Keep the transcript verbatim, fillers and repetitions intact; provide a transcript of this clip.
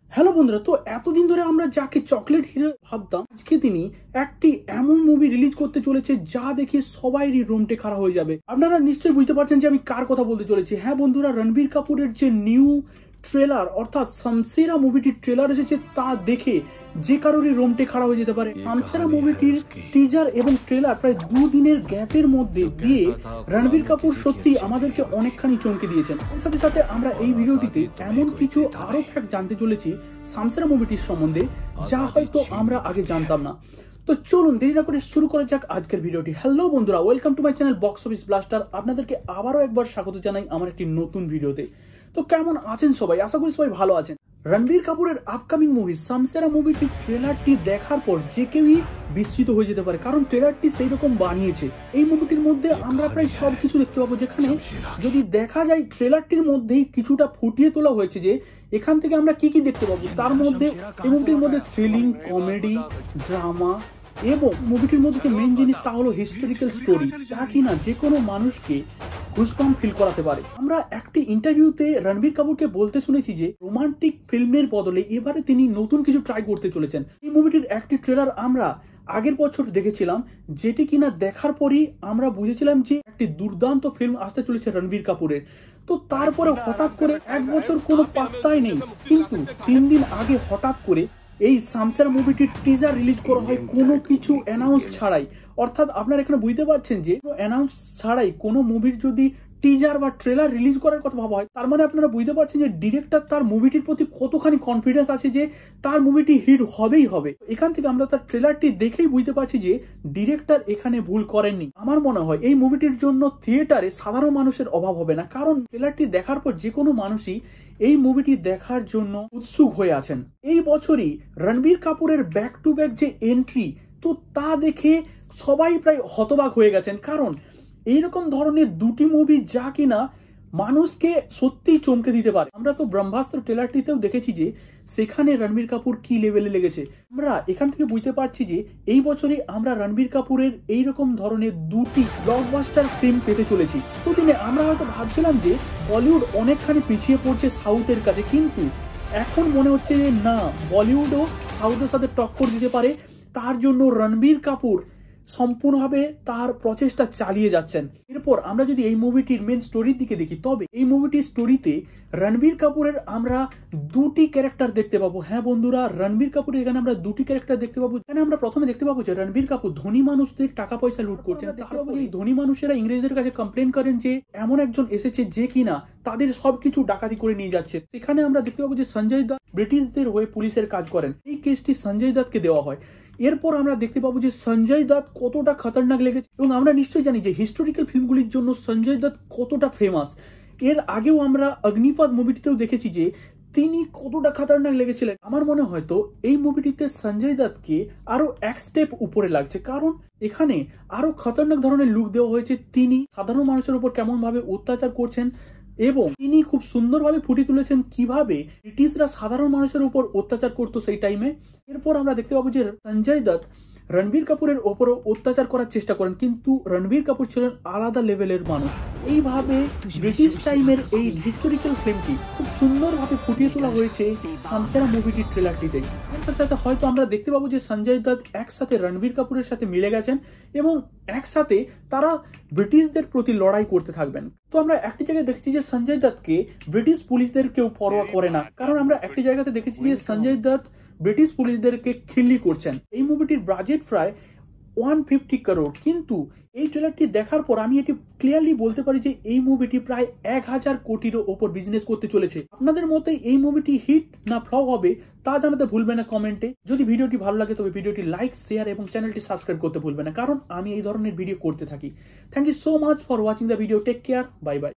Hello বন্ধুরা, তো এতদিন ধরে আমরা যাকে চকলেট হিরো ভাবতাম, আজকে তিনি একটি এমন মুভি রিলিজ করতে চলেছে যা দেখে সবাইরই রুমটে খারাপ হয়ে যাবে। আপনারা নিশ্চয়ই বুঝতে পারছেন যে আমি কার কথা বলতে চলেছি। হ্যাঁ বন্ধুরা, রণবীর কাপুরের যে নিউ ট্রেলার অর্থাৎ শামশেরা মুভিটির ট্রেলার এসেছে, তা দেখে যে কারোরই রোমটে খারাপ হয়ে যেতে পারে। শামশেরা মুভিটির টিজার এবং ট্রেলার প্রায় দুদিনের গ্যাপের মধ্যে দিয়ে রণবীর কাপুর সত্যি আমাদেরকে অনেকখানি চমকে দিয়েছেন। এর সাথে সাথে আমরা এই ভিডিওটিতে এমন কিছু আরো ফ্যাক্ট জানতে চলেছি শামশেরা মুভিটির সম্বন্ধে, যা হয়তো আমরা আগে জানতাম না। তো চলুন দেরি না করে শুরু করা যাক আজকের ভিডিওটি। হ্যালো বন্ধুরা, welcome to my channel box office blaster. আপনাদেরকে আবারও একবার স্বাগত জানাই আমার একটি নতুন ভিডিওতে। তো কেমন আছেন সবাই? আশা করি সবাই ভালো আছেন। রণবীর কাপুরের আপকামিং মুভি শামশেরা মুভিটির ট্রেলারটি দেখার পর যে কেউই বিস্মিত হয়ে যেতে পারে, কারণ ট্রেলারটি সেই রকম বানিয়েছে। এই মুভিটির মধ্যে আমরা প্রায় সবকিছু দেখতে পাবো, যেখানে যদি দেখা যায় ট্রেলারটির মধ্যেই কিছুটা ফুটিয়ে তোলা হয়েছে যে এখান থেকে আমরা কি কি দেখতে পাবো। তার মধ্যে এই মুভিটির মধ্যে থ্রিলিং, কমেডি, ড্রামা এবং মুভিটির মধ্যে যে মেইন জিনিস তা হলো হিস্টোরিক্যাল স্টোরি, যা কিনা যে কোনো মানুষকে গুজবাম্প ফিল করাতে পারে। আমরা একটি ইন্টারভিউতে রণবীর কাপুরকে বলতে শুনেছি যে রোমান্টিক ফিল্মের বদলে এবারে তিনি নতুন কিছু ট্রাই করতে চলেছেন। এই মুভিটির একটি ট্রেলার আমরা আগের বছর দেখেছিলাম, যেটি কিনা দেখার পরই আমরা বুঝেছিলাম যে একটি দুর্দান্ত ফিল্ম আসতে চলেছে রণবীর কাপুরের। তো তারপরে হঠাৎ করে এক বছর কোনো পাত্তাই নেই, কিন্তু তিন দিন আগে হঠাৎ করে এই শামশেরা মুভিটির টিজার রিলিজ করা হয় কোনো কিছু অ্যানাউন্স ছাড়াই। অর্থাৎ আপনারা এখানে বুঝতে পারছেন যে অ্যানাউন্স ছাড়াই কোনো মুভির যদি টিজার বা ট্রেলার রিলিজ করার কথা ভাবা হয়, তার মানে আপনারা বুঝতে পারছেন যে ডিরেক্টর তার মুভিটির প্রতি কতখানি কনফিডেন্স আছে যে তার মুভিটি হিট হবেই হবে। এখান থেকে আমরা তার ট্রেলারটি দেখেই বুঝতে পারছি যে ডিরেক্টর এখানে ভুল করেননি। আমার মনে হয় এই মুভিটির জন্য থিয়েটারে সাধারণ মানুষের অভাব হবে না, কারণ ট্রেলারটি দেখার পর যে কোনো মানুষই এই মুভিটি দেখার জন্য উৎসুক হয়ে আছেন। এই বছরই রণবীর কাপুরের ব্যাক টু ব্যাক যে এন্ট্রি, তো তা দেখে সবাই প্রায় হতবাক হয়ে গেছেন, কারণ এইরকম ধরনের দুটি মুভি যা কিনা মানুষকে সত্যিই চমকে দিতে পারে। আমরা তো ব্রহ্মাস্ত্র ট্রেলারটিতেও দেখেছি যে সেখানে রণবীর কাপুর কি লেভেলে লেগেছে। আমরা এখান থেকে বুঝতে পারছি যে এই বছরে আমরা রণবীর কাপুরের এইরকম ধরনের দুটি ব্লকবাস্টার ফিল্ম পেতে চলেছি। দুদিনে আমরা হয়তো ভাবছিলাম যে বলিউড অনেকখানি পিছিয়ে পড়ছে সাউথের কাছে, কিন্তু এখন মনে হচ্ছে যে না, বলিউডও সাউথের সাথে টক্কর দিতে পারে। তার জন্য রণবীর কাপুর সম্পূর্ণভাবে তার প্রচেষ্টা চালিয়ে যাচ্ছেন। এরপর আমরা যদি এই মুভিটির মেন স্টোরির দিকে দেখি, তবে এই মুভিটির স্টোরিতে রণবীর কাপুরের আমরা দুটি ক্যারেক্টার দেখতে পাবো। হ্যাঁ বন্ধুরা, রণবীর কাপুরের এখানে আমরা দুটি ক্যারেক্টার দেখতে পাবো। এখানে আমরা প্রথমে দেখতে পাবো যে রণবীর কাপুর ধনী মানুষদের টাকা পয়সা লুট করছেন। তারপরে এই ধনী মানুষেরা ইংরেজদের কাছে কমপ্লেন করেন যে এমন একজন এসেছে যে কিনা তাদের সবকিছু ডাকাতি করে নিয়ে যাচ্ছে। সেখানে আমরা দেখতে পাবো যে সঞ্জয় দত্ত ব্রিটিশদের হয়ে পুলিশের কাজ করেন। এই কেসটি সঞ্জয় দত্তকে দেওয়া হয়। এরপর আমরা দেখতে পাবো যে সঞ্জয় দত্ত কতটা খতরনাক লেগেছে, এবং আমরা নিশ্চয়ই জানি যে হিস্টোরিক্যাল ফিল্মগুলির জন্য সঞ্জয় দত্ত কতটা ফেমাস। এর আগেও আমরা অগ্নিপথ মুভিটিতেও দেখেছি যে তিনি কতটা খতরনাক লেগেছিলেন। আমার মনে হয় তো এই মুভিটিতে সঞ্জয় দত্তকে আরো এক স্টেপ উপরে লাগছে, কারণ এখানে আরো খতরনাক ধরনের লুক দেওয়া হয়েছে। তিনি সাধারণ মানুষের উপর কেমন ভাবে অত্যাচার করছেন এবং তিনি খুব সুন্দরভাবে ফুটিয়ে তুলেছেন কিভাবে ব্রিটিশরা সাধারণ মানুষের উপর অত্যাচার করতো সেই টাইমে। এরপর আমরা দেখতে পাবো যে সঞ্জয় দত্ত রণবীর কাপুরের ওপরও অত্যাচার করার চেষ্টা করেন, কিন্তু রণবীর কাপুর ছিলেন আলাদা লেভেলের মানুষ। এইভাবে ব্রিটিশ টাইমের এই হিস্টোরিক্যাল ফিল্মটি খুব সুন্দরভাবে ফুটিয়ে তোলা হয়েছে শামশেরা মুভিটির ট্রেলারটিতে। এর সাথে সাথে হয়তো আমরা দেখতে পাবো যে সঞ্জয় দত্ত একসাথে রণবীর কাপুরের সাথে মিলে গেছেন এবং একসাথে তারা ব্রিটিশদের প্রতি লড়াই করতে থাকবেন। তো আমরা একটি জায়গায় দেখেছি যে সঞ্জয় দত্তকে ব্রিটিশ পুলিশদের কেউ পরোয়া করে না, কারণ আমরা একটি জায়গাতে দেখেছি যে সঞ্জয় দত্ত ব্রিটিশ পুলিশদেরকে খিল্লি করছেন। এই মুভিটির বাজেট প্রায় ওয়ান ফিফটি করোড়, কিন্তু এই ট্রেলারটি দেখার পর আমি এটি ক্লিয়ারলি বলতে পারি যে এই মুভিটি প্রায় এক হাজার কোটিরও ওপর বিজনেস করতে চলেছে। আপনাদের মতে এই মুভিটি হিট না ফ্লপ হবে তা জানাতে ভুলবেন না কমেন্টে। যদি ভিডিওটি ভালো লাগে তবে ভিডিওটি লাইক, শেয়ার এবং চ্যানেলটি সাবস্ক্রাইব করতে ভুলবেন না, কারণ আমি এই ধরনের ভিডিও করতে থাকি। Thank you so much for watching the video. Take care, bye by.